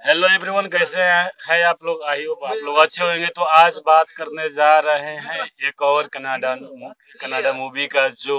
Hello everyone, कैसे हैं आप लोग। आई होप आप लोग अच्छे होंगे। तो आज बात करने जा रहे हैं एक और कनाडा मूवी का, जो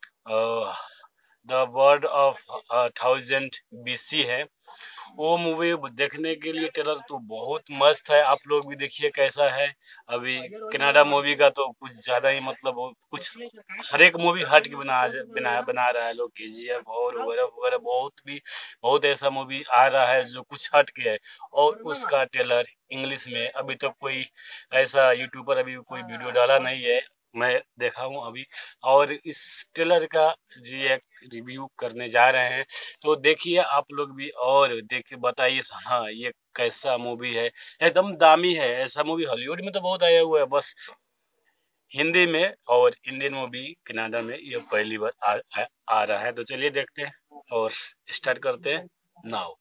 द वर्ड ऑफ 1000 BC है। वो मूवी देखने के लिए ट्रेलर तो बहुत मस्त है। आप लोग भी देखिए कैसा है। अभी कनाडा मूवी का तो कुछ ज्यादा ही मतलब कुछ हर एक मूवी हट के बना रहा है लोग। KGF और वगैरह वगैरह बहुत ऐसा मूवी आ रहा है जो कुछ हट के है। और उसका ट्रेलर इंग्लिश में अभी तक कोई ऐसा यूट्यूबर अभी कोई वीडियो डाला नहीं है। मैं देखा हूँ अभी। और इस ट्रेलर का जी एक रिव्यू करने जा रहे हैं। तो देखिए आप लोग भी और देख के बताइए, हाँ ये कैसा मूवी है। एकदम दामी है। ऐसा मूवी हॉलीवुड में तो बहुत आया हुआ है, बस हिंदी में और इंडियन मूवी कनाडा में ये पहली बार आ रहा है। तो चलिए देखते हैं और स्टार्ट करते हैं नाउ।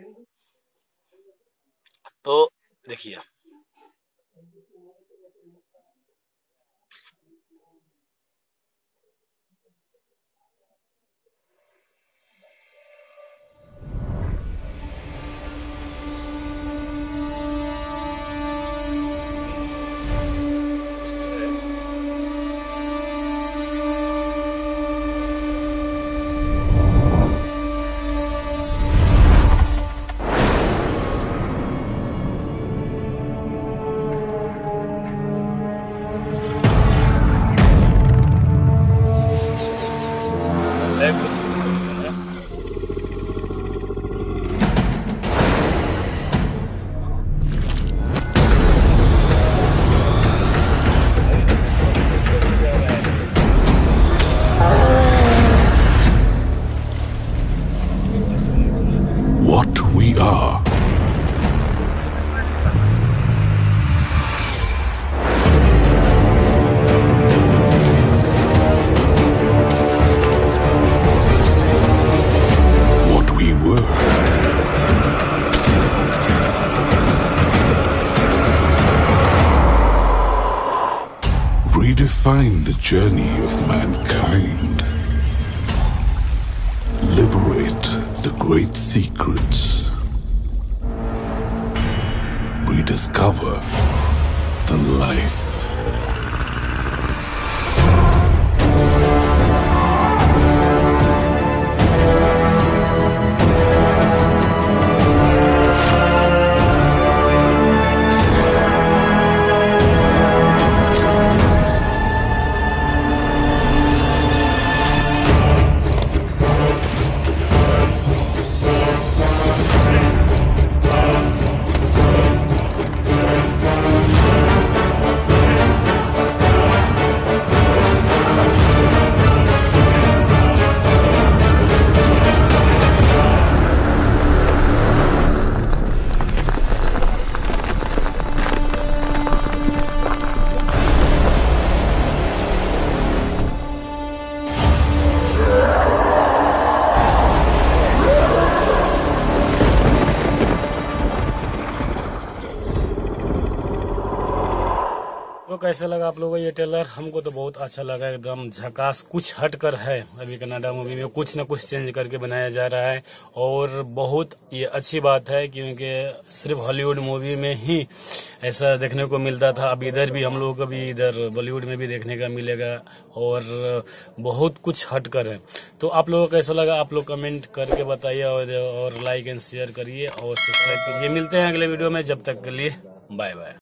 तो देखिए, what we are. What we were. Redefine the journey of mankind. Liberate the great secrets. Rediscover the life. तो कैसा लगा आप लोगों को ये ट्रेलर। हमको तो बहुत अच्छा लगा, एकदम झकास। कुछ हट कर है। अभी कनाडा मूवी में कुछ ना कुछ चेंज करके बनाया जा रहा है और बहुत ये अच्छी बात है, क्योंकि सिर्फ हॉलीवुड मूवी में ही ऐसा देखने को मिलता था। अब इधर भी हम लोगों को भी इधर बॉलीवुड में भी देखने का मिलेगा और बहुत कुछ हट कर है। तो आप लोगों को कैसा लगा आप लोग कमेंट करके बताइए और लाइक एंड शेयर करिए और सब्सक्राइब कीजिए। मिलते हैं अगले वीडियो में, जब तक के लिए बाय बाय।